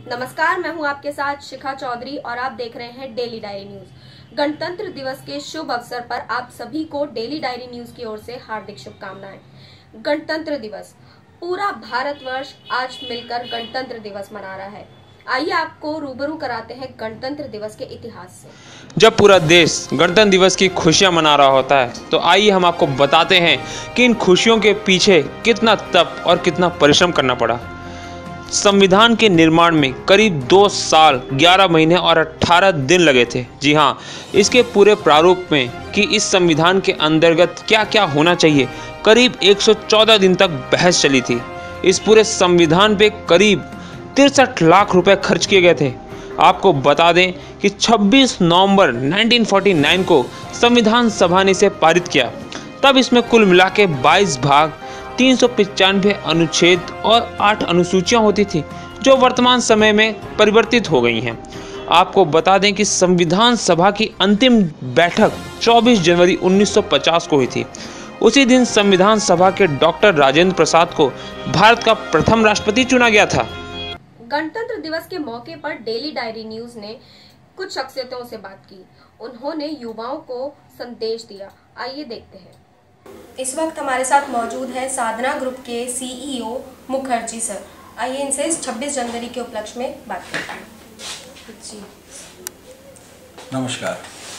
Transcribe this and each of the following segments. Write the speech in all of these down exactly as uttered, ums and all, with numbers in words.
नमस्कार, मैं हूं आपके साथ शिखा चौधरी और आप देख रहे हैं डेली डायरी न्यूज। गणतंत्र दिवस के शुभ अवसर पर आप सभी को डेली डायरी न्यूज की ओर से हार्दिक शुभकामनाएं। गणतंत्र दिवस, पूरा भारतवर्ष आज मिलकर गणतंत्र दिवस मना रहा है। आइए आपको रूबरू कराते हैं गणतंत्र दिवस के इतिहास से। जब पूरा देश गणतंत्र दिवस की खुशियां मना रहा होता है तो आइए हम आपको बताते हैं कि इन खुशियों के पीछे कितना तप और कितना परिश्रम करना पड़ा। संविधान के निर्माण में करीब दो साल ग्यारह महीने और अठारह दिन लगे थे। जी हाँ, इसके पूरे प्रारूप में कि इस संविधान के अंतर्गत क्या क्या होना चाहिए, करीब एक सौ चौदह दिन तक बहस चली थी। इस पूरे संविधान पे करीब तिरसठ लाख रुपए खर्च किए गए थे। आपको बता दें कि छब्बीस नवंबर उन्नीस सौ उनचास को संविधान सभा ने इसे पारित किया। तब इसमें कुल मिला के बाईस भाग, तीन सौ पचानवे अनुच्छेद और आठ अनुसूचियां होती थी, जो वर्तमान समय में परिवर्तित हो गई हैं। आपको बता दें कि संविधान सभा की अंतिम बैठक चौबीस जनवरी उन्नीस सौ पचास को हुई थी। उसी दिन संविधान सभा के डॉक्टर राजेंद्र प्रसाद को भारत का प्रथम राष्ट्रपति चुना गया था। गणतंत्र दिवस के मौके पर डेली डायरी न्यूज ने कुछ शख्सियतों से बात की। उन्होंने युवाओं को संदेश दिया। आइए देखते हैं। इस वक्त हमारे साथ मौजूद है साधना ग्रुप के सीईओ मुखर्जी सर। आइए इनसे इस छब्बीस जनवरी के उपलक्ष्य में बात करते हैं। जी नमस्कार।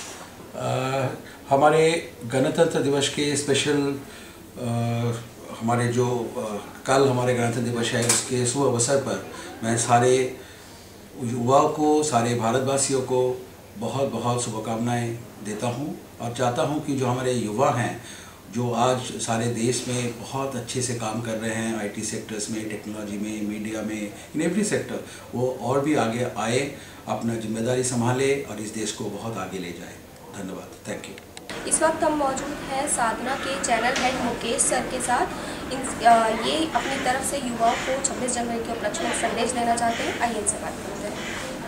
आ, हमारे गणतंत्र दिवस के स्पेशल आ, हमारे जो आ, कल हमारे गणतंत्र दिवस है, उसके शुभ अवसर पर मैं सारे युवाओं को, सारे भारतवासियों को बहुत बहुत शुभकामनाएं देता हूं और चाहता हूं कि जो हमारे युवा हैं, जो आज सारे देश में बहुत अच्छे से काम कर रहे हैं, आईटी सेक्टर्स में, टेक्नोलॉजी में, मीडिया में, इन एवरी सेक्टर, वो और भी आगे आए, अपना जिम्मेदारी संभाले और इस देश को बहुत आगे ले जाए। धन्यवाद, थैंक यू। इस वक्त हम मौजूद हैं साधना के चैनल हेड मुकेश सर के साथ। इन ये अपनी तरफ से युवाओं को छब्बीस जनवरी के उपलक्ष्य में संदेश देना चाहते हैं। आइए इनसे बात करते हैं।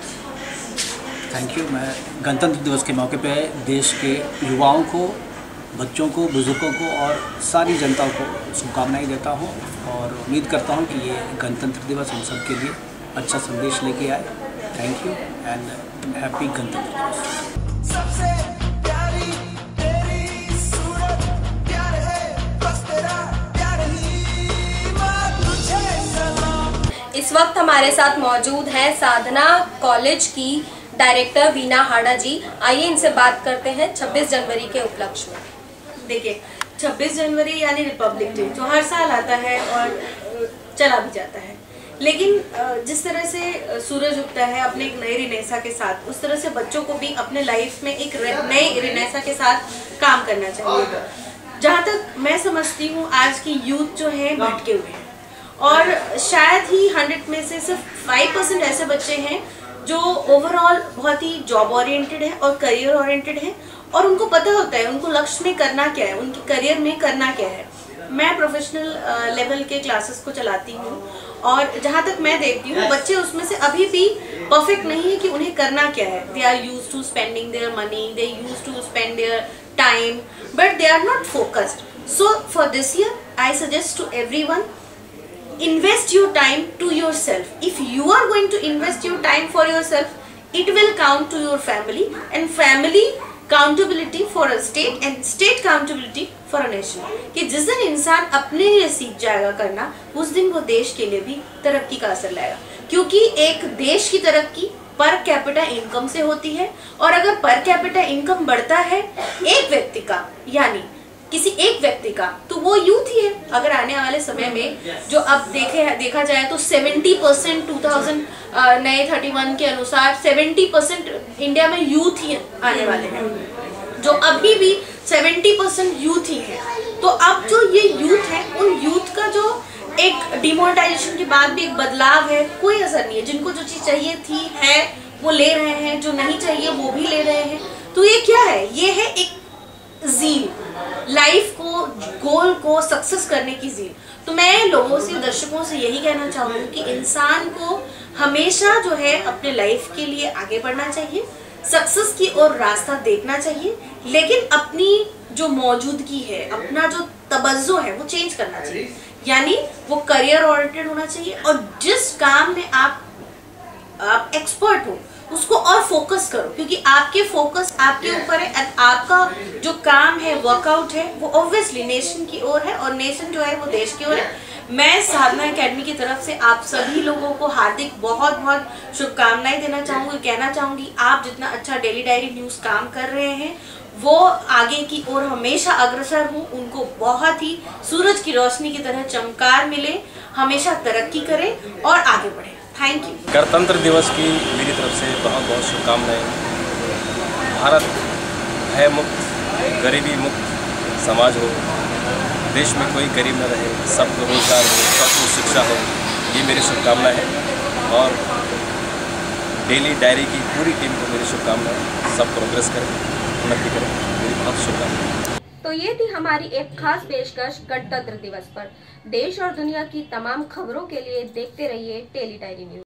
Thank you. मैं गणतंत्र दिवस के मौके पे देश के युवाओं को, बच्चों को, बुजुर्गों को और सारी जनता को शुभकामनाएं देता हूं और उम्मीद करता हूं कि ये गणतंत्र दिवस हम सब के लिए अच्छा संदेश लेके आए। थैंक यू एंड हैप्पी गणतंत्र दिवस। सबसे प्यारी तेरी सूरत, प्यार है बस तेरा, प्यार ही मां तुझे सलाम। इस वक्त हमारे साथ मौजूद है साधना कॉलेज की डायरेक्टर वीना हाड़ा जी। आइए इनसे बात करते हैं छब्बीस जनवरी के उपलक्ष्य में। देखिए, छब्बीस जनवरी यानी रिपब्लिक डे जो हर साल आता है और चला भी जाता है, लेकिन जिस तरह से सूरज उगता है अपने एक नए रिनेसा के साथ, उस तरह से बच्चों को भी अपने लाइफ में एक नए रिनेसा के साथ काम करना चाहिए। जहाँ तक मैं समझती हूँ, आज की यूथ जो है भटके हुए हैं और शायद ही हंड्रेड में से सिर्फ फाइव परसेंट ऐसे बच्चे हैं जो ओवरऑल बहुत ही जॉब ओरिएंटेड है और करियर ओरिएंटेड है और उनको पता होता है उनको लक्ष्य में करना क्या है, उनके करियर में करना क्या है। मैं प्रोफेशनल लेवल के क्लासेस को चलाती हूँ और जहाँ तक मैं देखती हूँ, बच्चे उसमें से अभी भी परफेक्ट नहीं है कि उन्हें करना क्या है। They are used to spending their money, they used to spend their time, but they are not focused. So for this year I suggest to everyone, invest your time to yourself. If you are going to invest your time for yourself, it will count to your family, and family accountability for a state and state accountability for a nation. कि जिस दिन इंसान अपने लिए सीख जाएगा करना, उस दिन वो देश के लिए भी तरक्की का असर लाएगा। क्योंकि एक देश की तरक्की पर कैपिटा इनकम से होती है और अगर पर कैपिटा इनकम बढ़ता है एक व्यक्ति का, यानी किसी एक व्यक्ति का, तो वो यूथ ही है। अगर आने वाले समय में जो अब देखे देखा जाए तो सत्तर परसेंट टू थाउजेंड नए इकतीस के अनुसार सत्तर परसेंट इंडिया में यूथ ही आने वाले हैं, जो अभी भी सत्तर परसेंट यूथ ही है। तो अब जो ये यूथ है, उन यूथ का जो एक डिमोनेटाइजेशन के बाद भी एक बदलाव है, कोई असर नहीं है। जिनको जो चीज चाहिए थी है वो ले रहे हैं, जो नहीं चाहिए वो भी ले रहे हैं। तो ये क्या है? ये है एक जील, लाइफ को, गोल को सक्सेस करने की जील। तो मैं लोगों से, दर्शकों से यही कहना चाहूँगी कि इंसान को हमेशा जो है अपने लाइफ के लिए आगे बढ़ना चाहिए, सक्सेस की ओर रास्ता देखना चाहिए, लेकिन अपनी जो मौजूदगी है, अपना जो तवज्जो है वो चेंज करना चाहिए। यानी वो करियर ओरिएंटेड होना चाहिए और जिस काम में आप एक्सपर्ट हो उसको और फोकस करो, क्योंकि आपके फोकस आपके ऊपर है। आपका जो काम है, वर्कआउट है, वो ऑब्वियसली नेशन की ओर है और नेशन जो है वो देश की ओर है। मैं साधना एकेडमी की तरफ से आप सभी लोगों को हार्दिक बहुत बहुत शुभकामनाएं देना चाहूँगी, कहना चाहूँगी आप जितना अच्छा डेली डायरी न्यूज़ काम कर रहे हैं वो आगे की ओर हमेशा अग्रसर हूँ, उनको बहुत ही सूरज की रोशनी की तरह चमकार मिले, हमेशा तरक्की करें और आगे बढ़े। Thank you. गणतंत्र दिवस की मेरी तरफ से बहुत बहुत शुभकामनाएं। भारत भय मुक्त, गरीबी मुक्त समाज हो, देश में कोई गरीब न रहे, सबको रोजगार हो, सबको शिक्षा हो, ये मेरी शुभकामनाएं हैं। और डेली डायरी की पूरी टीम को मेरी शुभकामनाएं। सब प्रोग्रेस करें, उन्नति करें, मेरी बहुत शुभकामनाएं। तो ये थी हमारी एक खास पेशकश गणतंत्र दिवस पर। देश और दुनिया की तमाम खबरों के लिए देखते रहिए डेली डायरी न्यूज।